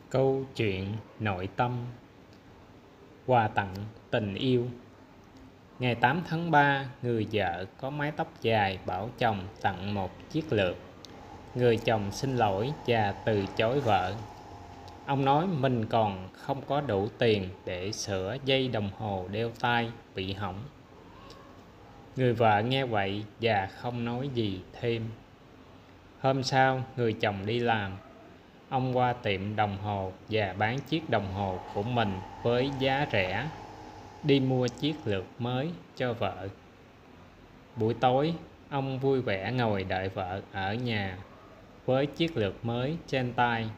Câu chuyện nội tâm. Quà tặng tình yêu. Ngày 8 tháng 3, người vợ có mái tóc dài bảo chồng tặng một chiếc lược. Người chồng xin lỗi và từ chối vợ. Ông nói mình còn không có đủ tiền để sửa dây đồng hồ đeo tay bị hỏng. Người vợ nghe vậy và không nói gì thêm. Hôm sau, người chồng đi làm. Ông qua tiệm đồng hồ và bán chiếc đồng hồ của mình với giá rẻ, đi mua chiếc lược mới cho vợ. Buổi tối, ông vui vẻ ngồi đợi vợ ở nhà với chiếc lược mới trên tay.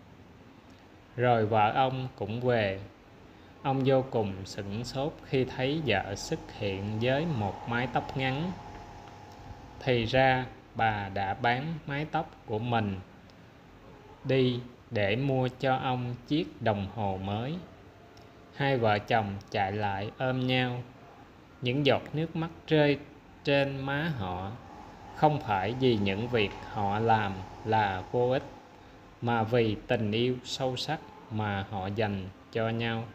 Rồi vợ ông cũng về. Ông vô cùng sửng sốt khi thấy vợ xuất hiện với một mái tóc ngắn. Thì ra bà đã bán mái tóc của mình đi để mua cho ông chiếc đồng hồ mới. Hai vợ chồng chạy lại ôm nhau. Những giọt nước mắt rơi trên má họ, không phải vì những việc họ làm là vô ích, mà vì tình yêu sâu sắc mà họ dành cho nhau.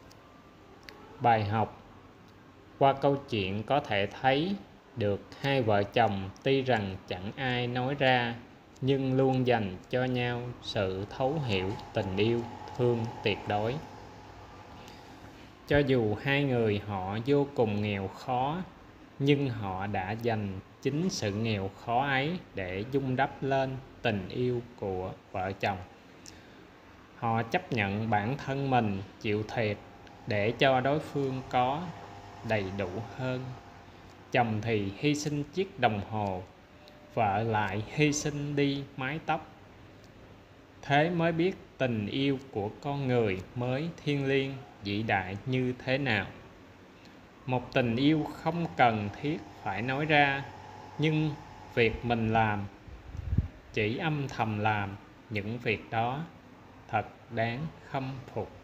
Bài học. Qua câu chuyện có thể thấy được hai vợ chồng tuy rằng chẳng ai nói ra, nhưng luôn dành cho nhau sự thấu hiểu, tình yêu thương tuyệt đối. Cho dù hai người họ vô cùng nghèo khó, nhưng họ đã dành chính sự nghèo khó ấy để vun đắp lên tình yêu của vợ chồng. Họ chấp nhận bản thân mình chịu thiệt để cho đối phương có đầy đủ hơn. Chồng thì hy sinh chiếc đồng hồ, vợ lại hy sinh đi mái tóc. Thế mới biết tình yêu của con người mới thiêng liêng, vĩ đại như thế nào. Một tình yêu không cần thiết phải nói ra, nhưng việc mình làm, chỉ âm thầm làm những việc đó, thật đáng khâm phục.